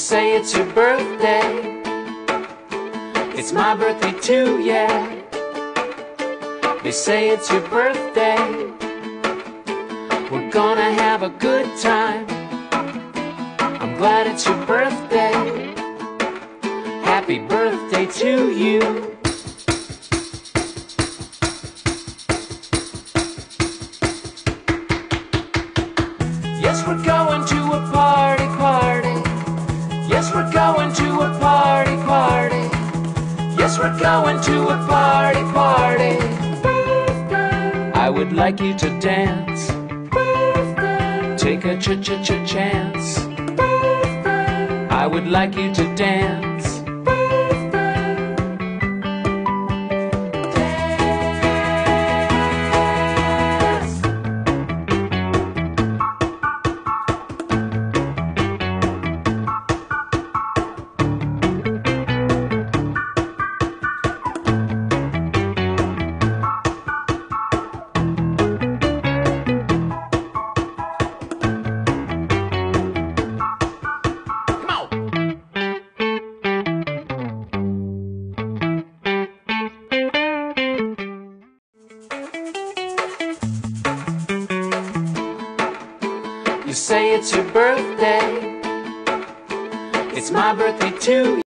say it's your birthday. It's my birthday too, yeah. They say it's your birthday. We're gonna have a good time. I'm glad it's your birthday. Happy birthday to you. Yes, we're going to a party, party. Yes, we're going to a party, party. Yes, we're going to a party, party. I would like you to dance. Take a chance. I would like you to dance. You say it's your birthday. It's my birthday too.